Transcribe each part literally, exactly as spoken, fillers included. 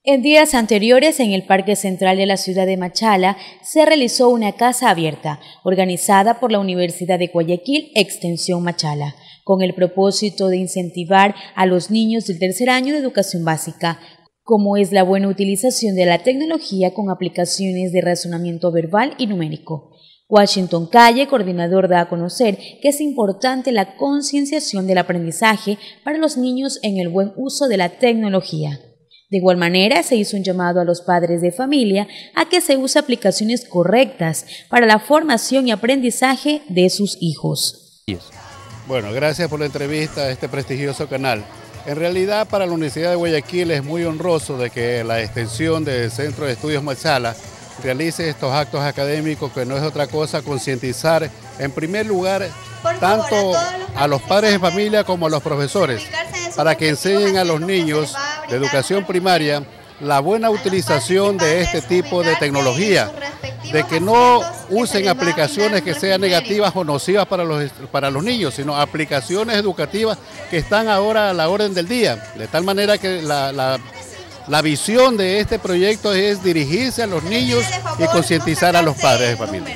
En días anteriores, en el Parque Central de la ciudad de Machala, se realizó una casa abierta, organizada por la Universidad de Guayaquil, Extensión Machala, con el propósito de incentivar a los niños del tercer año de educación básica, como es la buena utilización de la tecnología con aplicaciones de razonamiento verbal y numérico. Washington Calle, coordinador, da a conocer que es importante la concienciación del aprendizaje para los niños en el buen uso de la tecnología. De igual manera, se hizo un llamado a los padres de familia a que se use aplicaciones correctas para la formación y aprendizaje de sus hijos. Bueno, gracias por la entrevista a este prestigioso canal. En realidad, para la Universidad de Guayaquil es muy honroso de que la extensión del Centro de Estudios Machala realice estos actos académicos, que no es otra cosa concientizar, en primer lugar, tanto a los padres de familia como a los profesores, para que enseñen a los niños de educación primaria la buena utilización de este tipo de tecnología, de que no usen aplicaciones que sean negativas o nocivas para los, para los niños, sino aplicaciones educativas que están ahora a la orden del día, de tal manera que la, la, la visión de este proyecto es dirigirse a los niños y concientizar a los padres de familia.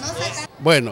Bueno,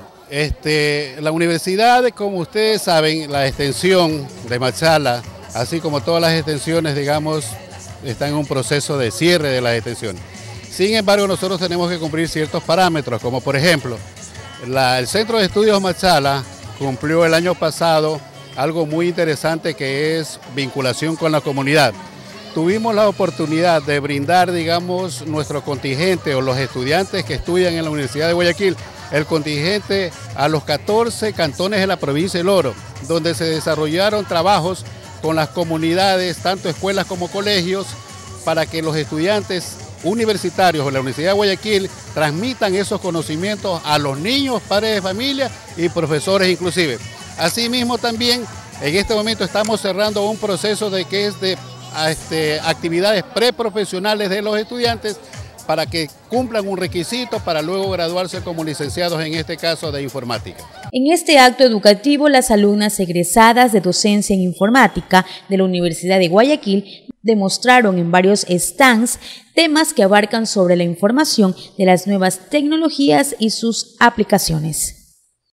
este, la universidad, como ustedes saben, la extensión de Machala, así como todas las extensiones, digamos, están en un proceso de cierre de las extensiones. Sin embargo, nosotros tenemos que cumplir ciertos parámetros, como por ejemplo, la, el Centro de Estudios Machala cumplió el año pasado algo muy interesante, que es vinculación con la comunidad. Tuvimos la oportunidad de brindar, digamos, nuestro contingente o los estudiantes que estudian en la Universidad de Guayaquil, el contingente a los catorce cantones de la provincia del Oro, donde se desarrollaron trabajos con las comunidades, tanto escuelas como colegios, para que los estudiantes universitarios de la Universidad de Guayaquil transmitan esos conocimientos a los niños, padres de familia y profesores inclusive. Asimismo también, en este momento estamos cerrando un proceso de que es de este, actividades preprofesionales de los estudiantes, para que cumplan un requisito para luego graduarse como licenciados, en este caso de informática. En este acto educativo, las alumnas egresadas de docencia en informática de la Universidad de Guayaquil demostraron en varios stands temas que abarcan sobre la información de las nuevas tecnologías y sus aplicaciones.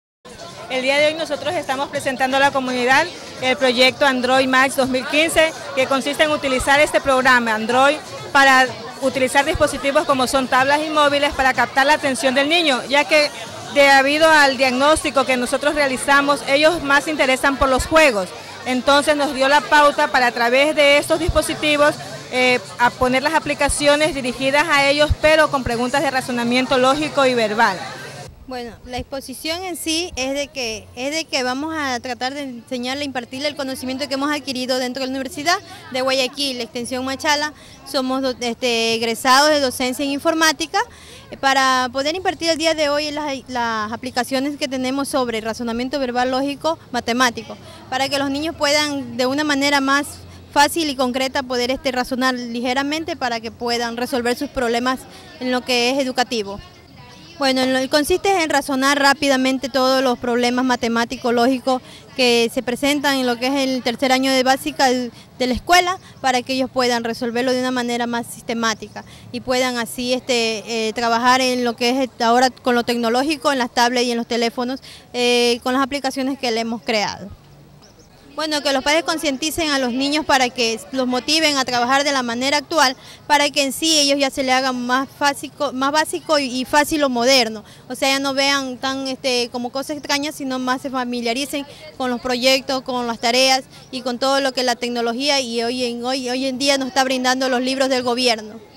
El día de hoy nosotros estamos presentando a la comunidad el proyecto Android Max dos mil quince, que consiste en utilizar este programa Android para utilizar dispositivos como son tablas y móviles para captar la atención del niño, ya que debido al diagnóstico que nosotros realizamos, ellos más se interesan por los juegos. Entonces nos dio la pauta para, a través de estos dispositivos, eh, a poner las aplicaciones dirigidas a ellos, pero con preguntas de razonamiento lógico y verbal. Bueno, la exposición en sí es de que es de que vamos a tratar de enseñarle, impartirle el conocimiento que hemos adquirido dentro de la Universidad de Guayaquil, Extensión Machala. Somos este, egresados de docencia en informática, para poder impartir el día de hoy las, las aplicaciones que tenemos sobre razonamiento verbal, lógico, matemático, para que los niños puedan de una manera más fácil y concreta poder este, razonar ligeramente, para que puedan resolver sus problemas en lo que es educativo. Bueno, consiste en razonar rápidamente todos los problemas matemáticos, lógicos que se presentan en lo que es el tercer año de básica de la escuela, para que ellos puedan resolverlo de una manera más sistemática y puedan así este, eh, trabajar en lo que es ahora con lo tecnológico, en las tablets y en los teléfonos, eh, con las aplicaciones que le hemos creado. Bueno, que los padres concienticen a los niños para que los motiven a trabajar de la manera actual, para que en sí ellos ya se le hagan más básico, más básico y fácil o moderno. O sea, ya no vean tan este, como cosas extrañas, sino más se familiaricen con los proyectos, con las tareas y con todo lo que la tecnología y hoy en, hoy, hoy en día nos está brindando los libros del gobierno.